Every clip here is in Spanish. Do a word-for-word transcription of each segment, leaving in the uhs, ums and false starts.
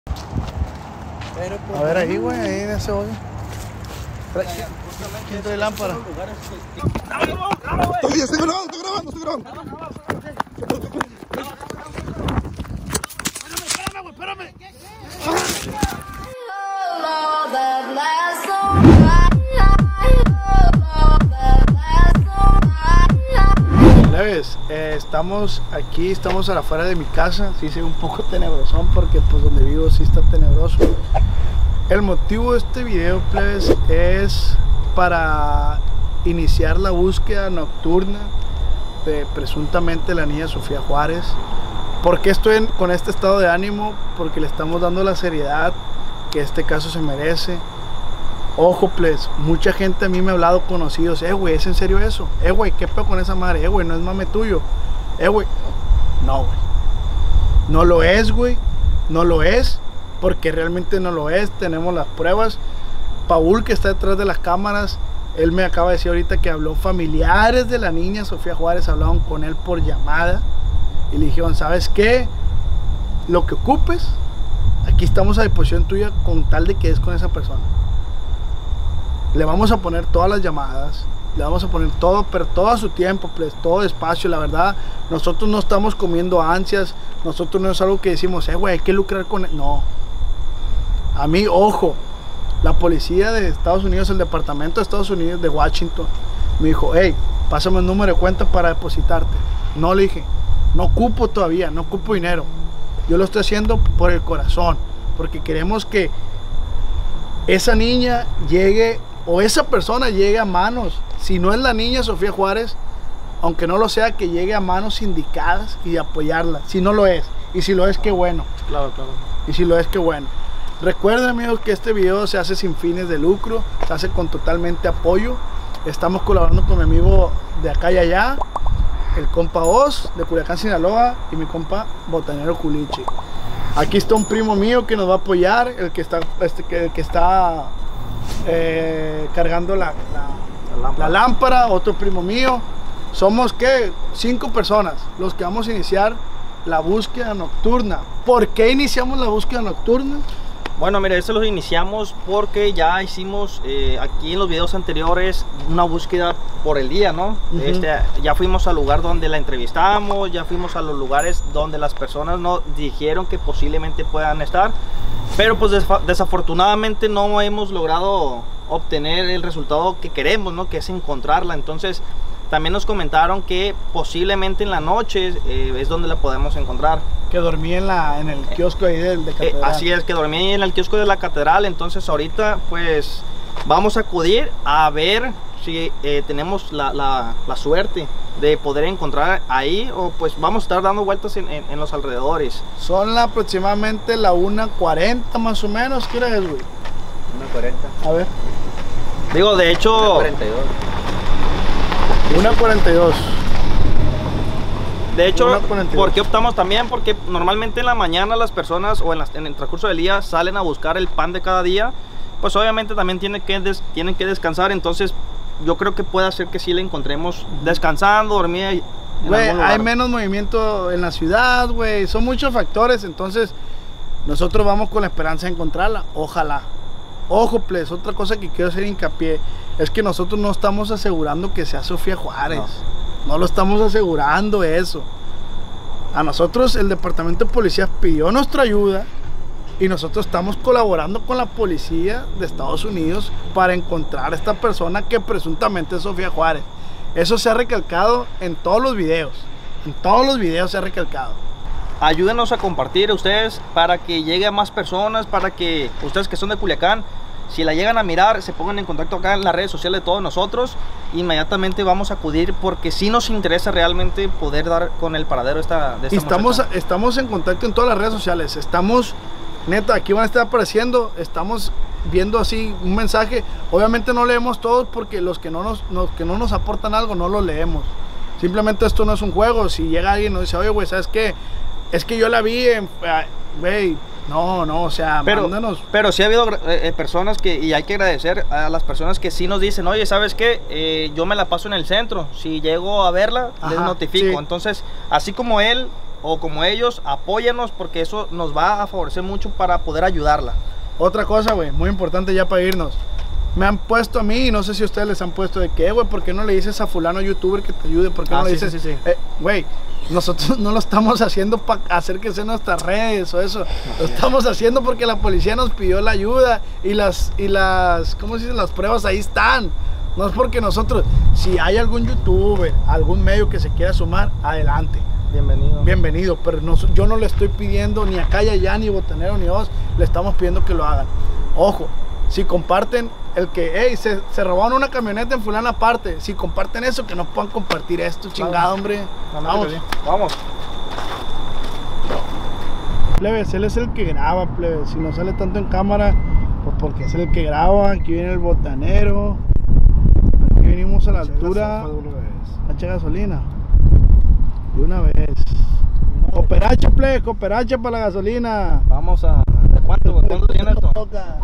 A ver ahí, güey, ahí en ese hoyo. ¿Quién trae lámpara? Oye, estoy grabando, estoy grabando, estoy grabando. Espérame, güey, espérame. Leves, eh, estamos aquí, estamos a la afuera de mi casa. Sí, se ve un poco tenebrosón porque pues donde vivo sí está tenebroso. El motivo de este video, plebes, es para iniciar la búsqueda nocturna de presuntamente la niña Sofía Juárez. ¿Por qué estoy en, con este estado de ánimo? Porque le estamos dando la seriedad que este caso se merece. Ojo, plebes, mucha gente a mí me ha hablado, conocidos, eh, güey, ¿es en serio eso? Eh, güey, ¿qué pedo con esa madre? Eh, güey, no es mame tuyo. Eh, güey, no, güey. No lo es, güey. No lo es. Porque realmente no lo es, tenemos las pruebas. Paul, que está detrás de las cámaras, él me acaba de decir ahorita que habló familiares de la niña Sofía Juárez, hablaron con él por llamada y le dijeron, ¿sabes qué? Lo que ocupes, aquí estamos a disposición tuya con tal de que es con esa persona. Le vamos a poner todas las llamadas, le vamos a poner todo, pero todo a su tiempo, pues, todo despacio. La verdad, nosotros no estamos comiendo ansias, nosotros no es algo que decimos, eh, güey, hay que lucrar con él. No. A mí, ojo, la policía de Estados Unidos, el departamento de Estados Unidos de Washington, me dijo, hey, pásame el número de cuenta para depositarte. No, le dije, no ocupo todavía, no ocupo dinero. Yo lo estoy haciendo por el corazón, porque queremos que esa niña llegue, o esa persona llegue a manos, si no es la niña Sofía Juárez, aunque no lo sea, que llegue a manos indicadas y apoyarla, si no lo es. Y si lo es, qué bueno. Claro, claro. Y si lo es, qué bueno. Recuerden, amigos, que este video se hace sin fines de lucro, se hace con totalmente apoyo. Estamos colaborando con mi amigo de acá y allá, el compa Oz de Culiacán, Sinaloa, y mi compa Botanero Culichi. Aquí está un primo mío que nos va a apoyar, el que está, este, que, el que está eh, cargando la, la, la, lámpara. la lámpara, otro primo mío. Somos, ¿qué? Cinco personas los que vamos a iniciar la búsqueda nocturna. ¿Por qué iniciamos la búsqueda nocturna? Bueno, mire, esto lo iniciamos porque ya hicimos eh, aquí en los videos anteriores una búsqueda por el día, ¿no? Uh-huh. este, ya fuimos al lugar donde la entrevistamos, ya fuimos a los lugares donde las personas nos dijeron que posiblemente puedan estar, pero pues desafortunadamente no hemos logrado obtener el resultado que queremos, ¿no? Que es encontrarla. Entonces también nos comentaron que posiblemente en la noche eh, es donde la podemos encontrar. Que dormí en, la, en el kiosco ahí de, de Catedral. Eh, así es, que dormí en el kiosco de la Catedral. Entonces ahorita pues vamos a acudir a ver si eh, tenemos la, la, la suerte de poder encontrar ahí, o pues vamos a estar dando vueltas en, en, en los alrededores. Son la, aproximadamente la una cuarenta más o menos. ¿Qué hora es, güey? una cuarenta. A ver. Digo, de hecho... una cuarenta y dos. una cuarenta y dos. De hecho, ¿por qué optamos también? Porque normalmente en la mañana las personas, o en, las, en el transcurso del día, salen a buscar el pan de cada día. Pues obviamente también tienen que, des, tienen que descansar. Entonces yo creo que puede ser que sí la encontremos descansando, dormida. Güey, hay menos movimiento en la ciudad, güey. Son muchos factores. Entonces nosotros vamos con la esperanza de encontrarla. Ojalá. Ojo, please, otra cosa que quiero hacer hincapié es que nosotros no estamos asegurando que sea Sofía Juárez. No. No lo estamos asegurando eso. A nosotros el departamento de policía pidió nuestra ayuda y nosotros estamos colaborando con la policía de Estados Unidos para encontrar a esta persona que presuntamente es Sofía Juárez. Eso se ha recalcado en todos los videos. En todos los videos se ha recalcado. Ayúdenos a compartir ustedes para que llegue a más personas, para que ustedes que son de Culiacán, si la llegan a mirar, se pongan en contacto acá en las redes sociales de todos nosotros. Inmediatamente vamos a acudir porque sí nos interesa realmente poder dar con el paradero esta, de esta estamos, muchacha. Estamos en contacto en todas las redes sociales. Estamos, neta, aquí van a estar apareciendo. Estamos viendo así un mensaje. Obviamente no leemos todos porque los que no nos, los que no nos aportan algo no los leemos. Simplemente esto no es un juego. Si llega alguien y nos dice, oye, güey, ¿sabes qué? Es que yo la vi en... Güey, no, no, o sea, pero, mándanos. Pero sí ha habido eh, personas que, y hay que agradecer a las personas que sí nos dicen, oye, ¿sabes qué? Eh, yo me la paso en el centro, si llego a verla, ajá, les notifico. Sí. Entonces, así como él, o como ellos, apóyanos porque eso nos va a favorecer mucho para poder ayudarla. Otra cosa, güey, muy importante ya para irnos. Me han puesto a mí, y no sé si ustedes les han puesto de que, güey, ¿por qué no le dices a fulano youtuber que te ayude? ¿Por qué Ah, no le sí, dices? sí, sí, sí. Eh, güey, nosotros no lo estamos haciendo para hacer que sean nuestras redes o eso. Lo estamos haciendo porque la policía nos pidió la ayuda y las, y las, ¿cómo se dice? Las pruebas ahí están. No es porque nosotros, si hay algún youtuber, algún medio que se quiera sumar, adelante. Bienvenido. Bienvenido, pero no, yo no le estoy pidiendo ni a Calla Ya, ni Botanero, ni vos, le estamos pidiendo que lo hagan. Ojo, si comparten el que, hey, se, se robaron una camioneta en fulana parte, si comparten eso, que no puedan compartir esto, chingado, hombre. Vamos. Vamos. Plebes, él es el que graba, plebes. Si no sale tanto en cámara, pues porque es el que graba. Aquí viene el Botanero. Aquí venimos a la altura. A echar gasolina. De una vez. Cooperacha, plebes, cooperacha para la gasolina. Vamos a... ¿De cuánto? ¿De cuánto tiene esto?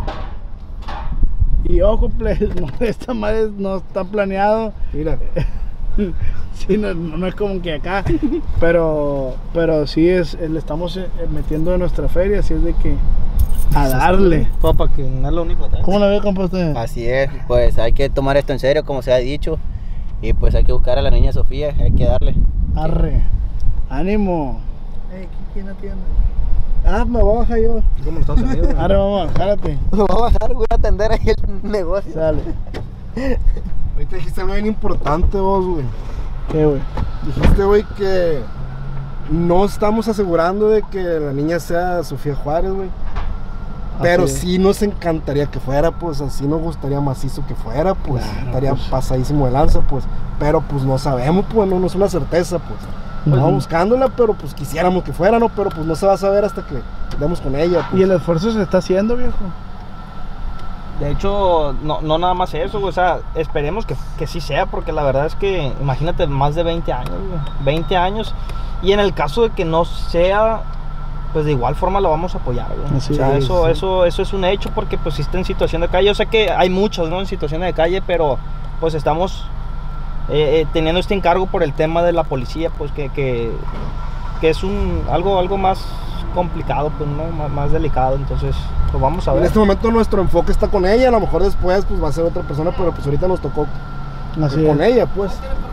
Y ojo, plebes, no, esta madre no está planeado. Mira. Sí, no, no es como que acá, pero pero sí es, le estamos metiendo de nuestra feria, así es de que a darle. Papá, que no es lo único. ¿Eh? ¿Cómo la ve, compa, usted? Así es, pues hay que tomar esto en serio, como se ha dicho, y pues hay que buscar a la niña Sofía, hay que darle. Arre, ánimo. Ey, ¿quién atiende? Ah, me voy a bajar yo. ¿Cómo lo estás haciendo? Arre, vamos, jálate. Me voy a bajar, voy a atender ahí el negocio. Sale. Ahorita dijiste algo bien importante vos, güey. ¿Qué, güey? Dijiste, güey, que no estamos asegurando de que la niña sea Sofía Juárez, güey. Pero Así es. sí nos encantaría que fuera, pues, así nos gustaría macizo que fuera, pues, Claro, estaría pues. pasadísimo de lanza, pues. Pero pues no sabemos, pues, no, no es una certeza, pues. Estamos Ujú. buscándola, pero pues quisiéramos que fuera, ¿no? Pero pues no se va a saber hasta que demos con ella, pues. ¿Y el esfuerzo se está haciendo, viejo? De hecho, no, no nada más eso, güey, o sea, esperemos que, que sí sea, porque la verdad es que, imagínate, más de veinte años, güey, veinte años, y en el caso de que no sea, pues de igual forma lo vamos a apoyar, güey. Así O sea, es, eso, sí. eso, eso es un hecho, porque pues si está en situación de calle, yo sé que hay muchos, ¿no?, en situación de calle, pero pues estamos eh, eh, teniendo este encargo por el tema de la policía, pues que, que, que es un, algo, algo más complicado, pues, ¿no?, más, más delicado, entonces lo vamos a ver. En este momento nuestro enfoque está con ella, a lo mejor después pues va a ser otra persona, pero pues ahorita nos tocó Así con es. ella, pues.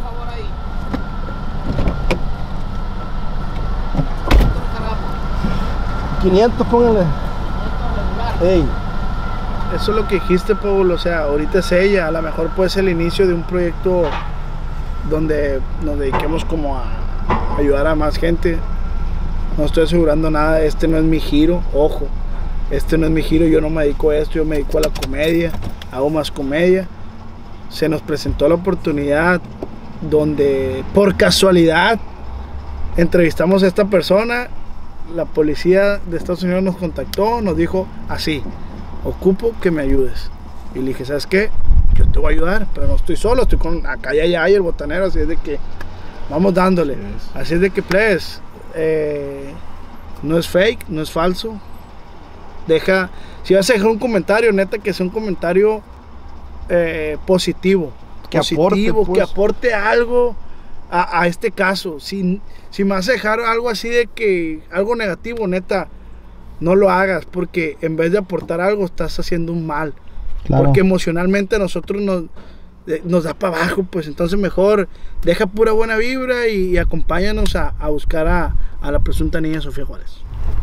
quinientos, póngale. Ey, Eso es lo que dijiste, Pablo, o sea, ahorita es ella, a lo mejor puede ser el inicio de un proyecto donde nos dediquemos como a ayudar a más gente. No estoy asegurando nada, este no es mi giro, ojo, este no es mi giro, yo no me dedico a esto, yo me dedico a la comedia, hago más comedia. Se nos presentó la oportunidad donde por casualidad entrevistamos a esta persona, la policía de Estados Unidos nos contactó, nos dijo así: ocupo que me ayudes. Y le dije, ¿sabes qué? Yo te voy a ayudar, pero no estoy solo, estoy con acá ya ya hay el Botanero, así es de que vamos dándole. Así es de que, please, eh, no es fake, no es falso. Deja, si vas a dejar un comentario, neta que sea un comentario eh, positivo, Que positivo, aporte, pues. que aporte algo a, a este caso. Si, si me vas a dejar algo así de que, algo negativo, neta, no lo hagas, porque en vez de aportar algo estás haciendo un mal. Claro. Porque emocionalmente a nosotros nos, eh, nos da para abajo, pues entonces mejor deja pura buena vibra y, y acompáñanos a, a buscar a, a la presunta niña Sofía Juárez.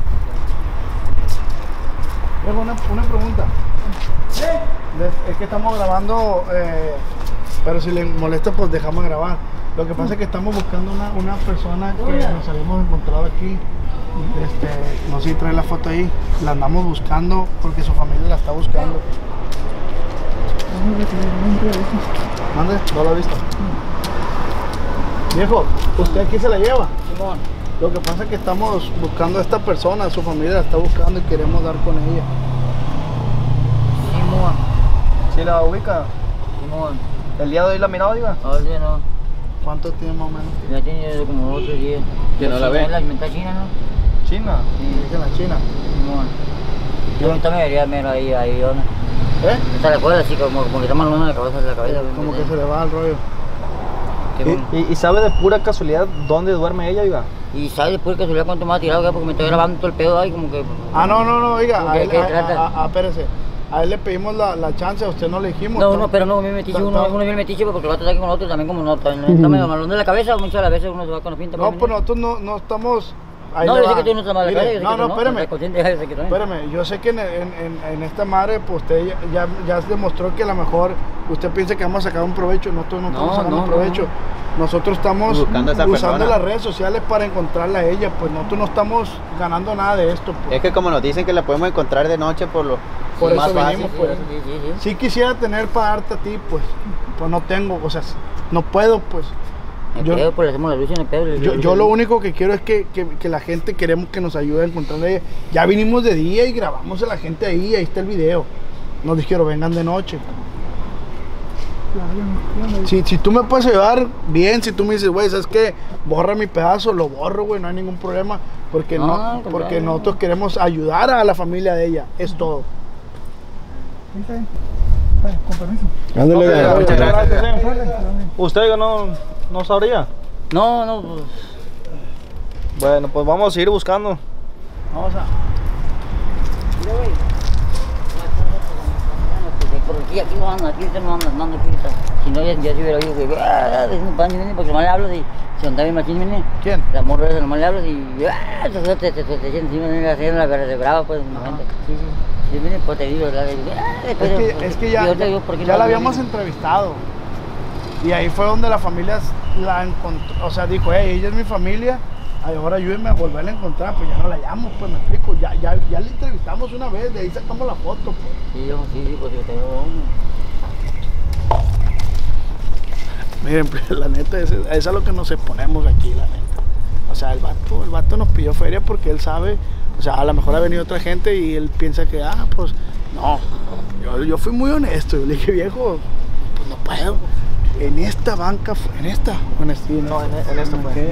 Una, una pregunta. Es que estamos grabando, eh, pero si le molesta pues dejamos grabar. Lo que pasa es que estamos buscando una, una persona que nos habíamos encontrado aquí. Este, no sé si trae la foto ahí, la andamos buscando porque su familia la está buscando. ¿Mande? No la he visto. Viejo, ¿usted aquí se la lleva? Simón. Lo que pasa es que estamos buscando a esta persona, su familia la está buscando y queremos dar con ella. Simón. ¿Sí la ubica? Simón. ¿El día de hoy la miró, diga? Oye, no. ¿Cuánto tiene más o menos? Ya tiene como dos o tres días. ¿Que no la ve? Es la alimenta china, ¿no? China. Dice la China. Simón. Yo ahorita me vería mero ahí, ahí, ¿dónde? ¿Eh? Está la cuerda así como, como que está mal uno en la cabeza, de la cabeza. Como que se le va el rollo. ¿Y, y sabe de pura casualidad dónde duerme ella, oiga? Y sabe después que subía cuánto me ha tirado, acá, porque me estoy grabando todo el pedo ahí, como que... Ah, no, no, no, oiga, a ¿Qué- él, qué a, trata? a- a- espérese. A él le pedimos la, la chance, a usted no le dijimos. No, ¿no? no, pero no, a mí me metiche Ta- uno, ta- uno bien metiche, porque lo va a tratar con otro también como no, está está medio malón de la cabeza, muchas de las veces uno se va con la pinta. No, pues nosotros no, no estamos... ahí No, le yo sé va. que tú no estás mal de la Mire, cabeza, yo sé no, que no, tú espérame. estás consciente, yo sé que tú no. Espérame, yo sé que en, en, en, en esta madre, pues usted ya, ya, ya demostró que a lo mejor usted piensa que vamos a sacar un provecho. Nosotros no, No, estamos sacando no, un no, provecho. Nosotros estamos Buscando a esa usando persona. las redes sociales para encontrarla a ella. Pues nosotros no estamos ganando nada de esto. Pues. Es que como nos dicen que la podemos encontrar de noche por lo Por sí, eso más fácil. venimos, Sí, pues. sí, sí, sí, sí. Si quisiera tener para darte a ti, pues, pues no tengo, o sea, no puedo, pues. El Yo- pedo, pues le hacemos la luz en el pedo. le- Yo, le- yo lo único que quiero es que, que, que la gente queremos que nos ayude a encontrar a ella. Ya vinimos de día y grabamos a la gente ahí, ahí está el video. Nos dijeron, vengan de noche. Si, si tú me puedes ayudar, bien. Si tú me dices, güey, ¿sabes qué? Borra mi pedazo, lo borro, güey, no hay ningún problema. Porque, No, no, al porque contrario. nosotros queremos ayudar a la familia de ella, es todo. Ándale, Ok, oiga. muchas gracias. eh. ¿Usted oiga, no, no sabría? No, no, pues... Bueno, pues vamos a seguir buscando. Vamos a... Mira, güey. Por aquí, aquí no anda, aquí no anda, no anda aquí ahorita. Si no, ya, ya se hubiera oído que... Ah, es un pan, viene, porque nomás le hablas y... Se anda bien machín, viene. ¿Quién? La morra esa, nomás le hablas y... Ah, te te te te te te encima, viene haciendo la de brava, pues, mi gente. Sí, sí. Sí, viene, pues te digo, la de... Ah, Es después, que, pues, es que y ya, ahorita ya, digo, ¿por qué ya no la hablo? habíamos entrevistado. Y ahí fue donde la familia la encontró. O sea, dijo, hey, ella es mi familia. ay, ahora ayúdenme a volverla a encontrar. Pues ya no la llamo, pues me explico. Ya, ya, ya la entrevistamos una vez, de ahí sacamos la foto. Pues. Sí, yo, sí, sí, pues yo te digo... Miren, pues, la neta, es, es a lo que nos exponemos aquí, la neta. O sea, el vato, el vato nos pidió feria porque él sabe, o sea, a lo mejor ha venido otra gente y él piensa que, ah, pues, no. Yo, yo fui muy honesto, yo le dije, viejo, pues no puedo. En esta banca, fue- en esta, o en esta, No, en, en esta pues.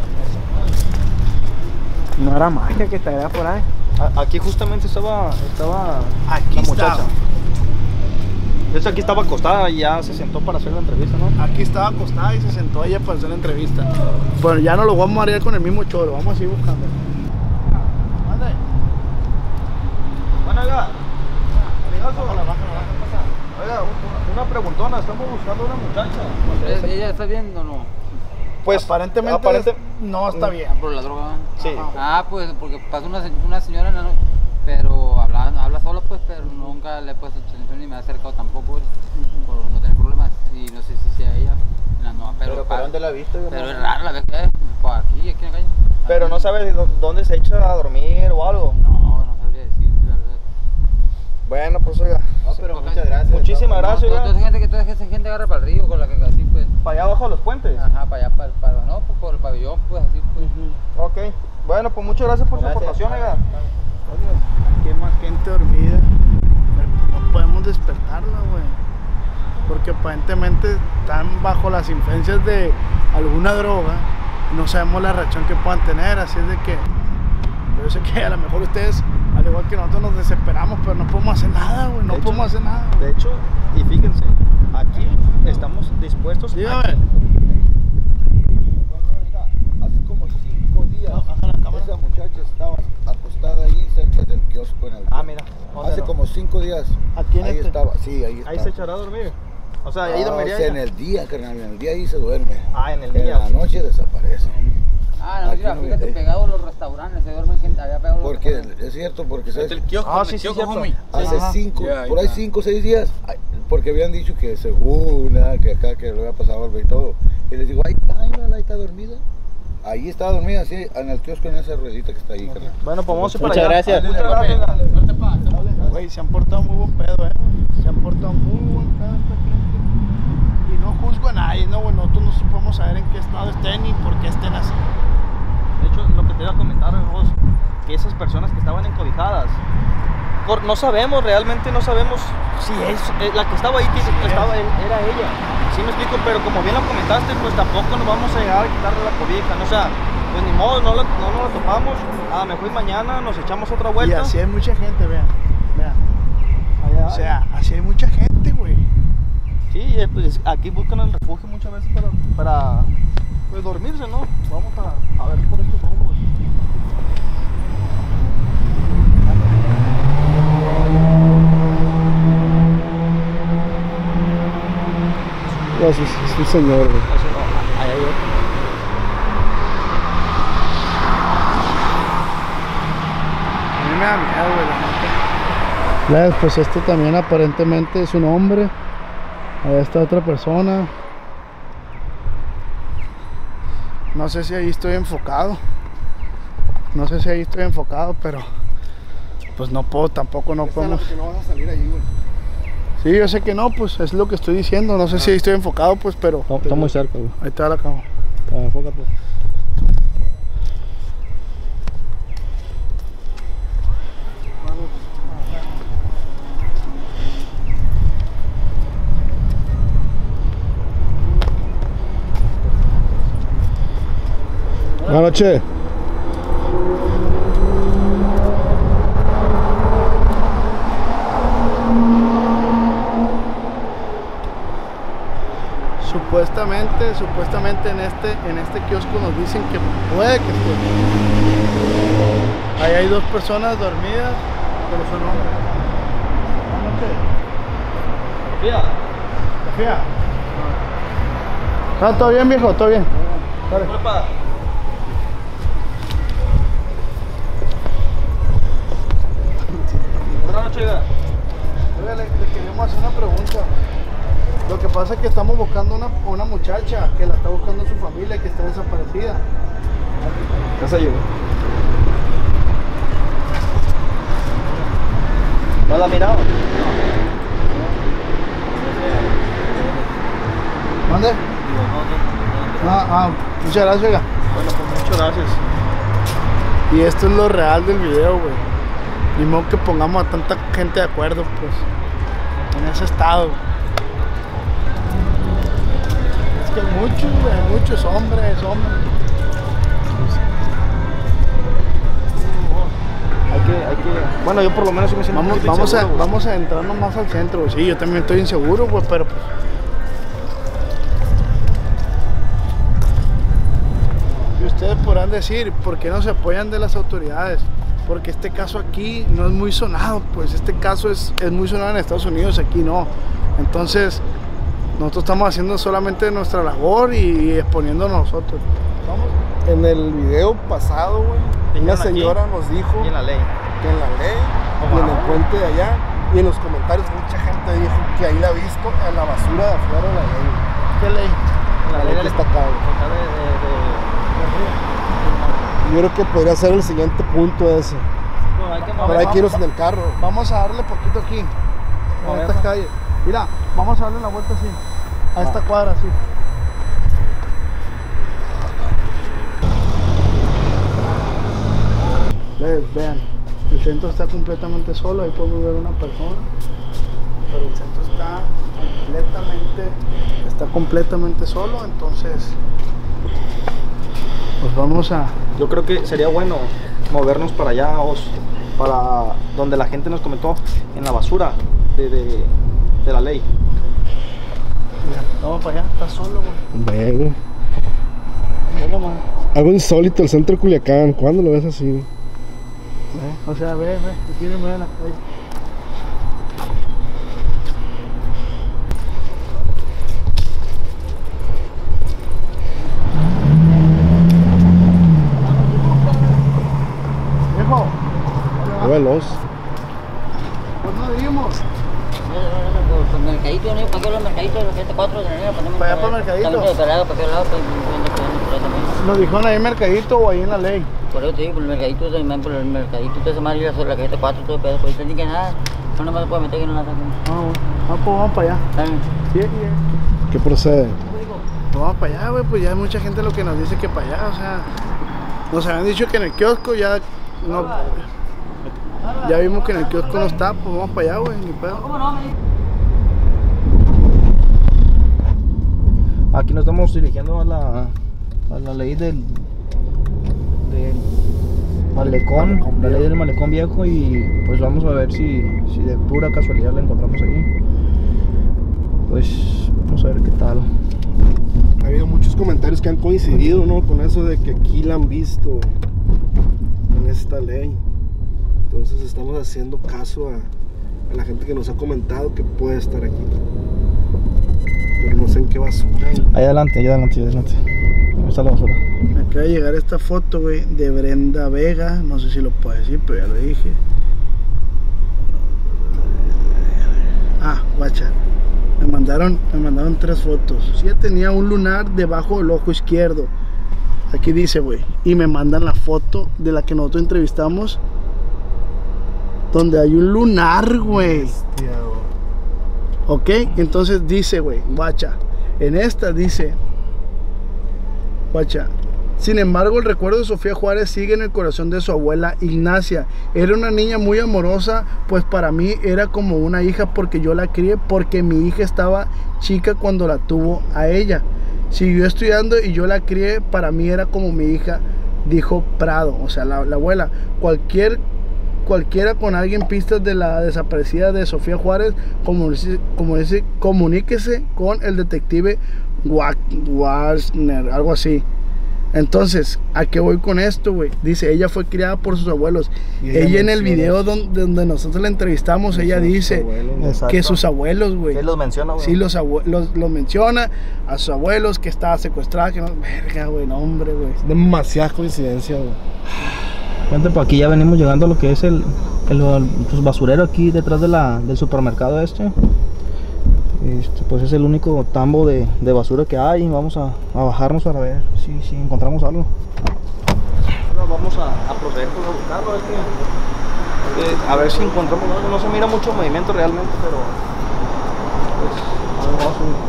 No era magia que estaría por ahí. A- Aquí justamente estaba, estaba Aquí la muchacha. estaba. De hecho, aquí estaba acostada y ya se sentó para hacer la entrevista, ¿no? Aquí estaba acostada y se sentó ella para hacer la entrevista. Bueno, ya no lo vamos a marear con el mismo choro, vamos a seguir buscando. Mande. Bueno, oiga. Amigazo. Oiga, un- una preguntona, estamos buscando a una muchacha. ¿Ella está bien o no? Pues aparentemente aparente- no está bien. Por la droga. Sí. Ah, pues porque pasó una, se- una señora en la noche, pero habla, habla sola, pues, pero nunca le he puesto atención ni me ha acercado tampoco, güey, por no tener problemas. Y no sé si sea ella. No, no, pero, Pero, ¿por dónde la viste? pero es raro la vez que es, pues aquí, aquí en la calle. Pero no sabes dó- dónde se echa a dormir o algo. No, no sabría decirte la verdad. Bueno, pues oiga. No, pero muchas gracias. Muchísimas No, gracias, toda, toda oiga. esa gente que toda esa gente agarra para el río con la que así, pues. Para allá abajo de los puentes. Ajá, para allá, para, para no, pues, por el pabellón, pues así, pues. Ok. Bueno, pues muchas gracias por Gracias. su aportación, oiga. Aquí hay más gente dormida. Pero no podemos despertarla, güey. Porque aparentemente están bajo las influencias de alguna droga. Y no sabemos la reacción que puedan tener. Así es de que yo sé que a lo mejor ustedes, al igual que nosotros, nos desesperamos, pero no podemos hacer nada, güey. No De hecho- podemos hacer nada. De hecho, y fíjense, aquí estamos dispuestos a... Dígame. Hace como cinco días, esa muchacha estaba acostada ahí cerca del kiosco en el Ah, mira. ¿dónde Hace no? como cinco días. Aquí en ahí este. estaba, sí, ahí estaba. Ahí se echará a dormir. O sea, ahí Ah, dormiría o sea, ella. en el día, carnal, en el día ahí se duerme. Ah, en el En día. la noche desaparece. Ah, no, Aquí mira, no fíjate, vive. pegado a los restaurantes, se duermen gente, había pegado a los Porque restaurantes. es cierto, porque ¿sabes? Ah, sí, sí, cierto. hace Ajá. cinco, Ya, ahí por ahí está. cinco o seis días, ay, porque habían dicho que según, ah, que acá que le había pasado algo y todo. Y les digo, ahí está, mírala, ahí está dormida. Ahí está dormida, así, en el kiosco, en esa ruedita que está ahí, carnal. Bueno, pues vamos a ir para Muchas allá. gracias. Muchas gracias. Güey, se han portado muy buen pedo, eh. Se han portado muy buen pedo esta gente. Y no juzgo a nadie, no, güey. Nosotros no podemos saber en qué estado estén ni por qué estén así. De hecho, lo que te iba a comentar, vos, que esas personas que estaban encobijadas, por- no sabemos, realmente no sabemos si es eh, la que estaba ahí, que estaba, era ella. Sí me explico, pero como bien lo comentaste, pues tampoco nos vamos a llegar a quitarle la cobija, ¿no? O sea, pues ni modo, no la, no nos la topamos, a lo mejor mañana nos echamos otra Y vuelta. así hay mucha gente, vean. Vean. Allá, O sea, así hay mucha gente, güey. sí, eh, pues aquí buscan el refugio muchas veces para, para pues, dormirse, ¿no? Vamos a, a ver por estos rumbos. No, es, es un señor, güey. Así, no, ahí hay otro. A mí me da miedo, güey, la neta. Pues este también aparentemente es un hombre. Ahí está otra persona. No sé si ahí estoy enfocado. No sé si ahí estoy enfocado, pero pues no puedo, tampoco no podemos. No vas a salir ahí, güey. Sí, yo sé que no, pues es lo que estoy diciendo. No sé si ahí estoy enfocado, pues, pero. No, está muy cerca, güey. Ahí está la cama. Ah, enfócate. Buenas noches. Supuestamente, supuestamente en este, en este kiosco nos dicen que puede que esté. Ahí hay dos personas dormidas, pero son hombres. Mira, Sofía. ¿Está todo bien, viejo? ¿Todo bien? Dale. prepa. Buenas noches, oiga. Oiga, le, le queremos hacer una pregunta. Lo que pasa es que estamos buscando una, una muchacha que la está buscando su familia, que está desaparecida. ¿Qué se llevó? ¿No la ha mirado? ¿Dónde? Ah, ah, muchas gracias, oiga. Bueno, pues muchas gracias. Y esto es lo real del video, güey. Ni modo que pongamos a tanta gente de acuerdo, pues. En ese estado. Es que hay muchos, güey, muchos hombres, hombres. Hay que, hay que... Bueno, yo por lo menos sí me siento un Vamos, poquito vamos, a, inseguro, güey. vamos a entrarnos más al centro, güey. Sí, yo también estoy inseguro, güey, pero pues. Y ustedes podrán decir, ¿por qué no se apoyan de las autoridades? Porque este caso aquí no es muy sonado, pues este caso es, es muy sonado en Estados Unidos, aquí no. Entonces, nosotros estamos haciendo solamente nuestra labor y exponiéndonos nosotros. ¿Vamos? En el video pasado, güey, una Dijeron aquí, señora nos dijo Y en la ley. que en la ley y en el puente de allá y en los comentarios mucha gente dijo que ahí la ha visto en la basura de afuera de la ley. ¿Qué ley? La La ley ley que está acá, güey. de, de, de, Yo creo que podría ser el siguiente punto ese. No, hay que Pero mover. hay que irnos en el carro. Vamos a darle poquito aquí, A a ver, estas ¿no? calles. Mira, vamos a darle la vuelta así, a esta cuadra así. Les, vean, el centro está completamente solo, ahí podemos ver una persona, pero el centro está completamente, está completamente solo, entonces, pues vamos a... Yo creo que sería bueno movernos para allá, Os, para donde la gente nos comentó, en la basura de, de, de la ley. Mira, vamos para allá, está solo, güey. Ve, güey. Mira, man. Algo insólito, el centro de Culiacán. ¿Cuándo lo ves así? Ve, o sea, ve, ve, aquí no me ven la calle. Viejo, Qué veloz. pues no dimos. Por mercadito, ¿no? ¿Para qué los mercaditos? Los este cuatro de la niña, ponemos Para allá, para el mercadito. También para para qué lado, pues vende por ahí también. Nos dijeron ahí en Mercadito o ahí en la ley. Por eso te digo, por el mercadito, también por el mercadito, toda esa madre, la la cajeta cuatro, todo el pedo, pues ni que nada. No nomás se puede meter que no la saquen. Ah, bueno. Ah, pues vamos para allá. ¿Saben? Sí, aquí es. ¿Qué procede? Pues vamos para allá, güey, pues ya hay mucha gente lo que nos dice que para allá, o sea, nos habían dicho que en el kiosco ya no, ya vimos que en el kiosco no está, pues vamos para allá, güey, ni pedo. ¿Cómo no? Aquí nos estamos dirigiendo a la, a la ley del, del malecón, la ley del malecón viejo, y pues vamos a ver si, si de pura casualidad la encontramos ahí. pues vamos a ver qué tal. Ha habido muchos comentarios que han coincidido, ¿no? Con eso de que aquí la han visto en esta ley. Entonces estamos haciendo caso a, a la gente que nos ha comentado que puede estar aquí. Pero no sé en qué basura. Ahí adelante, ahí adelante, ahí adelante. Ahí está la basura. Me acaba de llegar esta foto, güey, de Brenda Vega. No sé si lo puedo decir, pero ya lo dije. Ah, guacha. Me mandaron, me mandaron tres fotos. Sí, tenía un lunar debajo del ojo izquierdo. Aquí dice, güey. Y me mandan la foto de la que nosotros entrevistamos, donde hay un lunar, güey. Ok, entonces dice, güey, guacha. En esta dice, guacha. Sin embargo, el recuerdo de Sofía Juárez sigue en el corazón de su abuela Ignacia. Era una niña muy amorosa, pues para mí era como una hija porque yo la crié, porque mi hija estaba chica cuando la tuvo a ella. Siguió estudiando y yo la crié, para mí era como mi hija, dijo Prado, o sea, la, la abuela. Cualquier, cualquiera con alguien pistas de la desaparecida de Sofía Juárez, como dice, como dice, comuníquese con el detective Wagner, algo así. Entonces, ¿a qué voy con esto, güey? Dice, ella fue criada por sus abuelos. Ella, ella en el video donde, donde nosotros la entrevistamos, ella dice abuelos, que sus abuelos, güey. Sí, los menciona, güey. Sí, los, los, los menciona a sus abuelos, que estaba secuestrada, que no... Verga, güey, no, hombre, güey. Demasiada coincidencia, güey. Gente, pues aquí ya venimos llegando a lo que es el, el, el pues, basurero aquí detrás de la, del supermercado este. Este, pues es el único tambo de, de basura que hay. Vamos a, a bajarnos para ver si, si encontramos algo. Ahora vamos a, a proceder pues, a buscarlo. Es que, eh, a ver si encontramos algo. No se mira mucho movimiento realmente, pero pues, a ver, vamos a subir.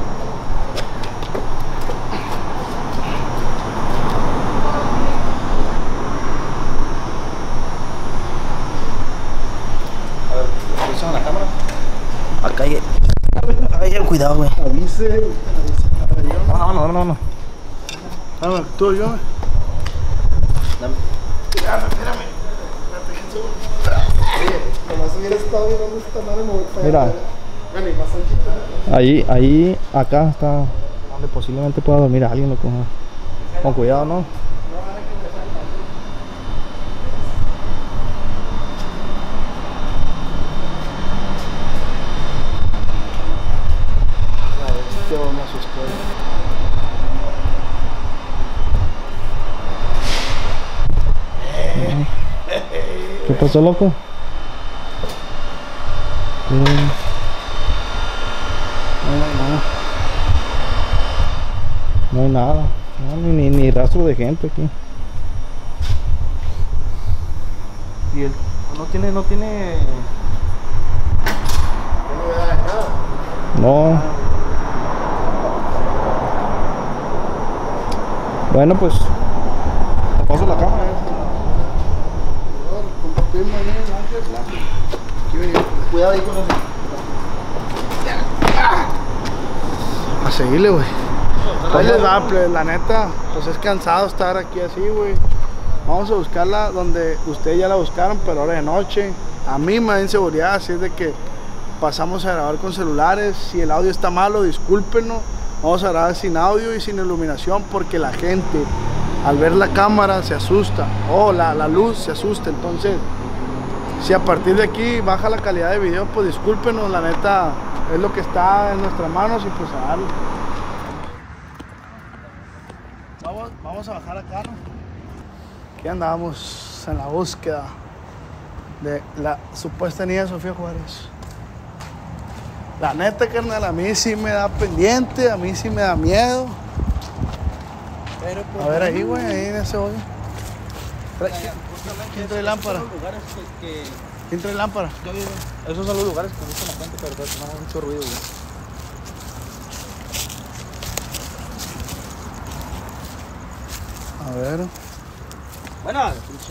A ver, ¿lo la cámara? Acá hay... Ay, cuidado, güey. Avise. No, no, no, no, no. Ah, tú, yo. Dame. Espérame, espérame. Nomás hubiera estado viendo dónde está madre, me voy para Mira. allá. Bueno, y más anchita. Ahí, ahí, acá está donde posiblemente pueda dormir alguien, loco. Con cuidado, ¿no? Yo me asusté. ¿Qué pasó, loco? Mm. No hay nada, no, ni, ni rastro de gente aquí. Y él no tiene, no tiene. No. Bueno, pues te paso la cámara. Cuidado ahí con eso. A seguirle, güey. Ahí les va, pues, la neta, pues es cansado estar aquí así, güey. Vamos a buscarla donde ustedes ya la buscaron, pero ahora de noche. A mí me da inseguridad, así es de que pasamos a grabar con celulares. Si el audio está malo, discúlpenos. Vamos a grabar sin audio y sin iluminación porque la gente al ver la cámara se asusta. O la, la luz se asusta. Entonces, si a partir de aquí baja la calidad de video, pues discúlpenos, la neta es lo que está en nuestras manos y pues a darle. Vamos, vamos a bajar acá, ¿no? Aquí andamos en la búsqueda de la supuesta niña Sofía Juárez. La neta, carnal, a mí sí me da pendiente, a mí sí me da miedo. Pero a ver ahí, güey, ahí en ese hoyo. ¿Quién trae lámpara? ¿Quién trae lámpara? Esos son los lugares que buscan la gente, pero no hay mucho ruido, güey. A ver. Buenas.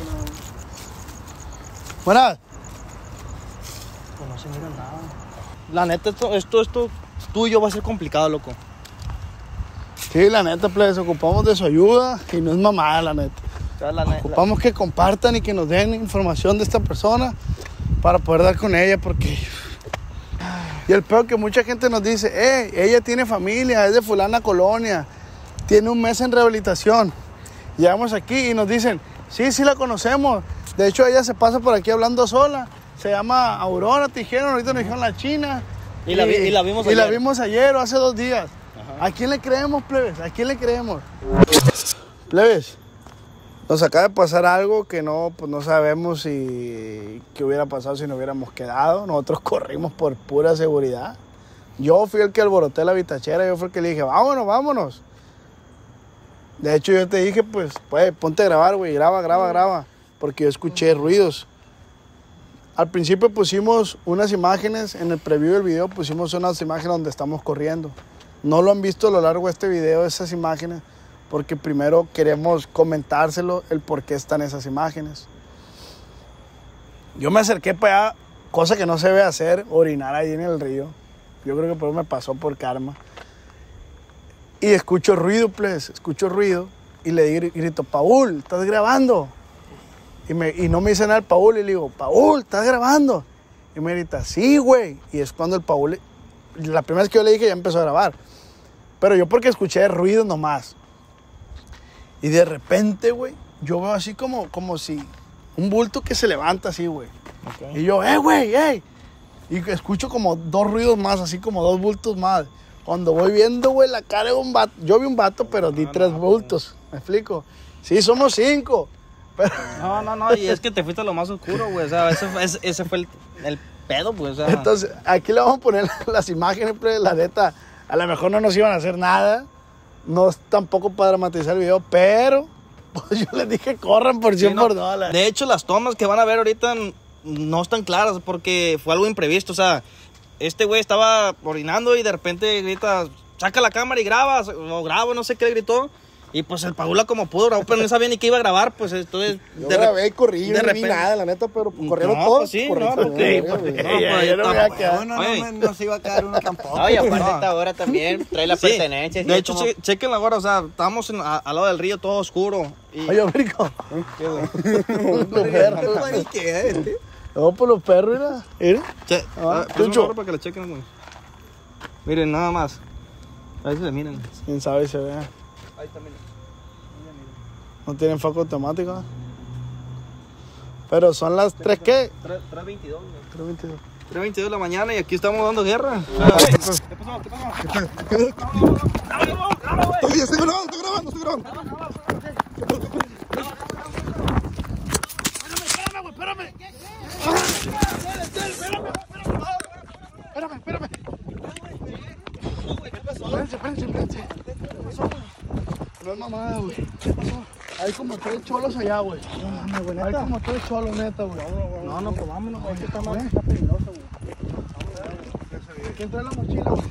Buenas. Pues no se mira nada. La neta, esto, esto, esto tuyo va a ser complicado, loco. Sí, la neta, pues, ocupamos de su ayuda y no es mamada, la neta. O sea, la neta. Ocupamos que compartan y que nos den información de esta persona para poder dar con ella, porque Y el peor que mucha gente nos dice, eh, ella tiene familia, es de fulana colonia, tiene un mes en rehabilitación. Llegamos aquí y nos dicen, sí, sí la conocemos. De hecho, ella se pasa por aquí hablando sola. Se llama Aurora, te dijeron, ahorita nos dijeron la China. Y, y, la, vi, y la vimos y ayer. la vimos ayer o hace dos días. Ajá. ¿A quién le creemos, plebes? ¿A quién le creemos? Plebes, nos acaba de pasar algo que no, pues no sabemos si qué hubiera pasado si no hubiéramos quedado. Nosotros corrimos por pura seguridad. Yo fui el que alboroté la vitachera, yo fui el que le dije, vámonos, vámonos. De hecho, yo te dije, pues, pues ponte a grabar, güey, graba, graba, graba. Porque yo escuché ruidos. Al principio pusimos unas imágenes, en el preview del video pusimos unas imágenes donde estamos corriendo. No lo han visto a lo largo de este video, esas imágenes, porque primero queremos comentárselo, el por qué están esas imágenes. Yo me acerqué para allá, cosa que no se debe hacer, orinar ahí en el río. Yo creo que por eso me pasó por karma. Y escucho ruido, pues, escucho ruido, y le grito, Paul, ¿estás grabando? Y, me, y no me dice nada el Paul, y le digo, Paul, ¿estás grabando? Y me grita, sí, güey. Y es cuando el Paul, la primera vez que yo le dije, ya empezó a grabar. Pero yo porque escuché ruido nomás. Y de repente, güey, yo veo así como, como si un bulto que se levanta así, güey. Okay. Y yo, eh, güey, eh. Y escucho como dos ruidos más, así como dos bultos más. Cuando voy viendo, güey, la cara de un vato. Yo vi un vato, pero di no, tres no, bultos. No. ¿Me explico? Sí, somos cinco. Pero... No, no, no. Y es que te fuiste a lo más oscuro, güey. O sea, ese, ese, ese fue el, el pedo, pues. O sea. Entonces, aquí le vamos a poner las imágenes, pues, la neta. A lo mejor no nos iban a hacer nada. No es tampoco para dramatizar el video, pero pues yo les dije corran por cien sí, no. por dólar. De hecho, las tomas que van a ver ahorita no están claras porque fue algo imprevisto. O sea, este güey estaba orinando y de repente grita, saca la cámara y graba, o grabo, no sé qué gritó. Y pues el Paula como pudo grabó, pero no sabía ni qué iba a grabar, pues entonces... Yo de grabé y corrí, no vi nada, la neta, pero corrieron no, todos. Pues sí, no, no, okay, pues, no, pues yo no me iba a quedar. No, no, no se iba a quedar uno tampoco. No, y aparte esta hora también trae la sí, pertenencia. De hecho, como... chequen la hora, o sea, estábamos en, a, al lado del río todo oscuro. Y... Oye, Américo. ¿Qué, güey? Los perros. ¿Qué es este? No, por los perros, mira. Mira. Che, ah, Chucho. Para que le chequen, güey. Miren, nada más. A ver si le miren. Quién sabe si se vea. Ahí está, miren. No tienen foco automático. Pero son las tres ¿qué? tres veintidós. tres veintidós. tres veintidós de la mañana y aquí estamos dando guerra. ¿Qué pasó? ¿Qué pasó? ¿Qué pasó? Oye, estoy grabando, estoy grabando, estoy grabando. Espérame, güey, espérame. Espérame, espérame. Espérense, espérense, espérense. No es mamada, güey. ¿Qué pasó? Hay como tres cholos allá, güey. No mames, güey, neta. Hay como tres cholos, neta, güey. No, no, pues vámonos, güey. Está mal, está peligroso, güey. ¿Quién trae la mochila, güey?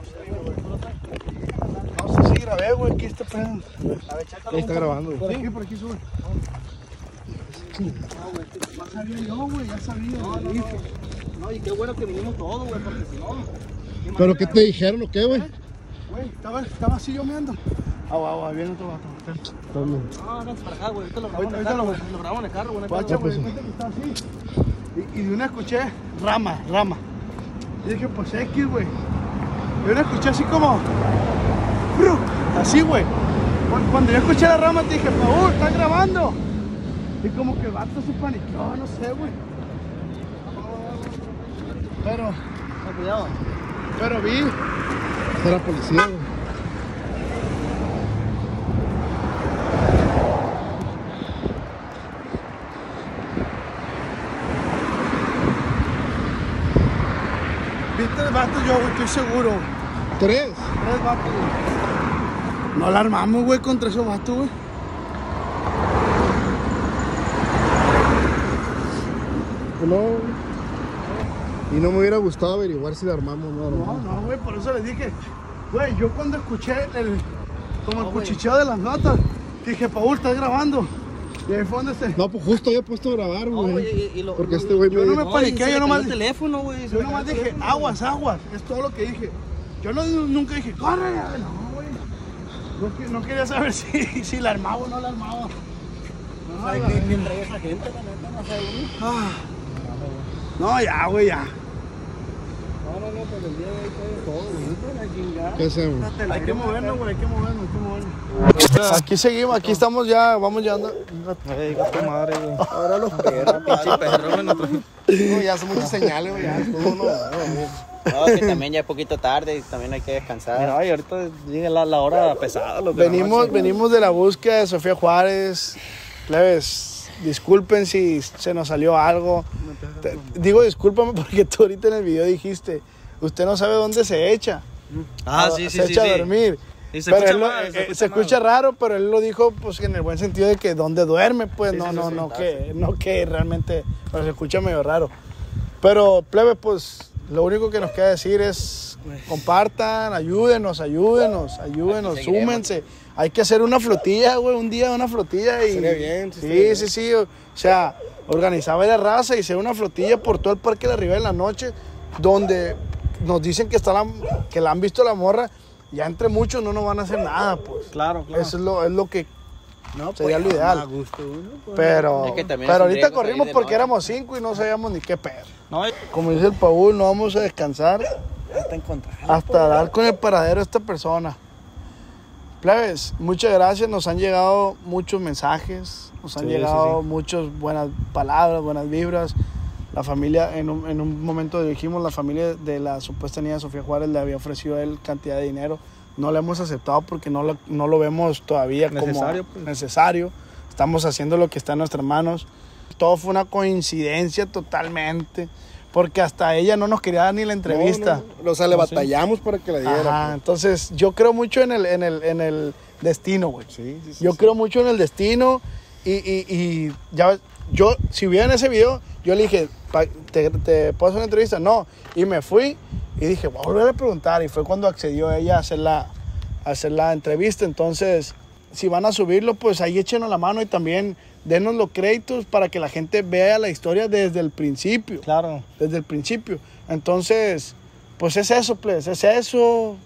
No sé si grabé, güey. Aquí está pedo. Ahí está grabando, güey. Por aquí, por aquí sube. No, güey. Ya sabía yo, güey. Ya sabía. No, no, no. No, y qué bueno que vinimos todos, güey, porque si no... ¿Pero qué te dijeron o qué, güey? Güey, estaba, estaba así lloviendo. Agua, agua, viene otro vato. No, no, es para acá, güey. Esto lo grabamos en el carro, güey. Lo grabamos en el carro, güey. Guacha, güey, que está así. Y, y de una escuché rama, rama. Y dije, pues X, güey. Y de una escuché así como... Así, güey. Cuando yo escuché la rama, te dije, Paul, ¿estás grabando? Y como que el vato se paniqueó, no sé, güey. Pero... No, cuidado. Pero vi... Era policía, güey. ¿Viste el vato? Yo, güey, estoy seguro. ¿Tres? Tres vatos, güey. No la armamos, güey, contra esos vatos, güey. No, y no me hubiera gustado averiguar si la armamos, no. No, no, güey, por eso les dije. Güey, yo cuando escuché el, como el cuchicheo de las notas, dije, Paul, ¿estás grabando? Y ahí fue donde se... No, pues justo había puesto a grabar, güey. No, y, y lo, porque lo, este güey yo me... no me paniqué, yo nomás... el teléfono, güey. Yo nomás dije, teléfono, aguas, aguas. Es todo lo que dije. Yo no, nunca dije, corre. No, güey. No, no quería saber si, si la armaba o no la armaba. No, no sabe quién, quién trae esa gente, la neta, no sabe uno. Ah. No, ya, güey, ya. No, no, no, pues el día de hoy todo. ¿Qué hacemos? Hay que movernos, güey, hay que movernos, hay que movernos. Aquí seguimos, aquí estamos ya, vamos llegando. Ay, gato madre, güey. Ahora los perros. Pinche perro, güey. no tra- No, ya son muchas señales, güey. Ya, no, no, no. No, que también ya es poquito tarde y también hay que descansar. Mira, y ahorita llega la, la hora pesada. Lo que Venimos, venimos de la búsqueda de Sofía Juárez. Plebes, disculpen si se nos salió algo. Te- digo discúlpame porque tú ahorita en el video dijiste, usted no sabe dónde se echa. Ah, A- sí, sí, se sí. echa sí. a dormir. Y se Pero escucha él lo- mal, eh, se eh, escucha se escucha mal. raro, pero él lo dijo pues en el buen sentido de que donde duerme, pues Sí, no, sí, no, sí, no, sí. que, no que realmente, pero se escucha medio raro. Pero plebe, pues lo único que nos queda decir es compartan, ayúdenos, ayúdenos, ayúdenos, Aquí seguiremos. súmense. Hay que hacer una flotilla, güey, un día una flotilla y Sería bien, sí, sí, estaría bien. sí, sí, o sea, organizar la raza y hacer una flotilla por todo el Parque de la Ribera en la noche, donde nos dicen que está la, que la han visto la morra. Ya entre muchos no nos van a hacer nada, pues. Claro, claro. Eso es lo, es lo que No, sería lo ideal. A gusto uno, pues. Pero, Es que también pero es un ahorita riesgo salir corrimos de porque noche. éramos cinco y no sabíamos ni qué pedo. No, Como dice el Paul, no vamos a descansar Hasta encontrar. hasta dar con el paradero a esta persona. Plebes, muchas gracias. Nos han llegado muchos mensajes, nos han Sí, llegado sí, sí. muchas buenas palabras, buenas vibras. La familia, en un, en un momento dijimos, la familia de la supuesta niña Sofía Juárez le había ofrecido a él cantidad de dinero. No lo hemos aceptado porque no lo, no lo vemos todavía Necesario, como pues. necesario. Estamos haciendo lo que está en nuestras manos. Todo fue una coincidencia totalmente, porque hasta ella no nos quería dar ni la entrevista. No, no, o sea, le batallamos para que la diera. Ajá, entonces yo creo mucho en el, en el, en el destino, güey. pues. Sí, sí, sí. Yo sí. creo mucho en el destino y, y, y ya, yo, si vieran ese video, yo le dije, "Pa- ¿te, te puedo hacer una entrevista? No, y me fui y dije, voy a volver a preguntar, y fue cuando accedió ella a hacer la, a hacer la entrevista. Entonces, si van a subirlo, pues ahí échenos la mano y también denos los créditos para que la gente vea la historia desde el principio. claro. Desde el principio. Entonces, pues es eso, pues, es eso.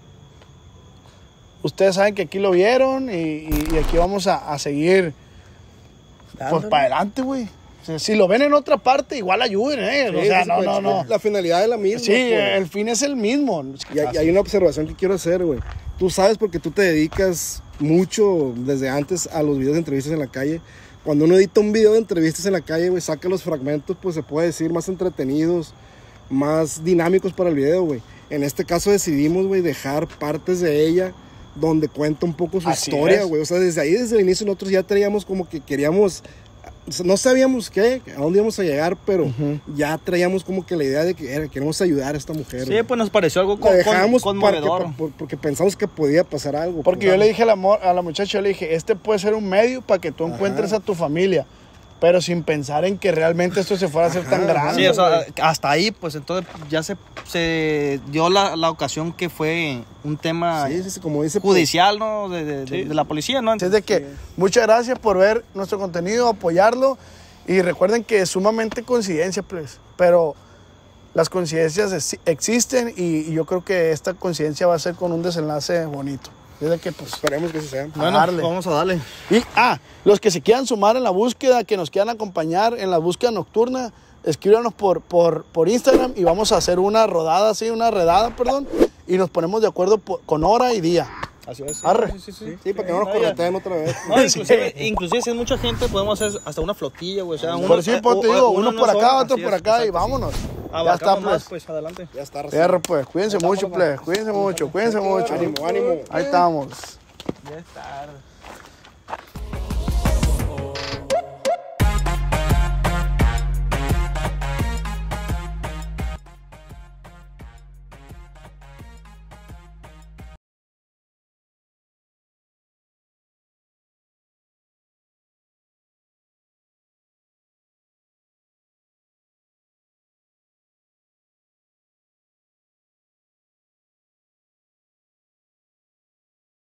Ustedes saben que aquí lo vieron y, y- y aquí vamos a, a seguir, pues, Dándole. para adelante, güey. O sea, si lo ven en otra parte, igual ayuden, ¿eh? O Sí, sea, sí, no, pues, no, no. La finalidad es la misma. Sí, pues. el fin es el mismo. Y hay, y hay una observación que quiero hacer, güey. Tú sabes porque tú te dedicas mucho desde antes a los videos de entrevistas en la calle. Cuando uno edita un video de entrevistas en la calle, güey, saca los fragmentos, pues se puede decir más entretenidos, más dinámicos para el video, güey. En este caso decidimos, güey, dejar partes de ella donde cuenta un poco su Así historia, es. güey. O sea, desde ahí, desde el inicio, nosotros ya traíamos como que queríamos... No sabíamos qué, a dónde íbamos a llegar, pero Ujú. ya traíamos como que la idea de que era, queremos ayudar a esta mujer. Sí, güey. pues nos pareció algo La con, dejamos con, para que- conmovedor. por- porque pensamos que podía pasar algo. Porque pues. yo le dije a la, mo- a la muchacha, yo le dije, este puede ser un medio para que tú Ajá. encuentres a tu familia, pero sin pensar en que realmente esto se fuera a hacer tan Ajá, grande. Sí, o sea, güey. hasta ahí, pues entonces ya se, se dio la, la ocasión que fue un tema Sí, sí, sí, como dice. judicial, ¿no? De, de- Sí. de la policía, ¿no? Así es de que muchas gracias por ver nuestro contenido, apoyarlo, y recuerden que es sumamente coincidencia, pues, pero las coincidencias ex- existen y, y yo creo que esta coincidencia va a ser con un desenlace bonito. Así es de que, pues, Esperemos que así sea. Bueno, darle. vamos a darle. y, ah, los que se quieran sumar en la búsqueda, que nos quieran acompañar en la búsqueda nocturna, escríbanos por, por, por Instagram y vamos a hacer una rodada, sí, una redada, perdón, y nos ponemos de acuerdo por- con hora y día. Así es. Arre. Sí, sí, sí. Sí, para que no nos No, ya. correteen otra vez. No, inclusive, inclusive si es mucha gente, podemos hacer hasta una flotilla, güey. O sea, Por sí, pues, te o- digo, o- uno en por una acá, zona, otro así por es, acá y exacto, sí. vámonos. Ya Abarcamos está, más, pues. pues, adelante. Ya está. Perro, pues, cuídense Ahí estamos, mucho, compadre. pues, cuídense mucho, cuídense mucho. Ánimo, ánimo. Ahí estamos. Ya está.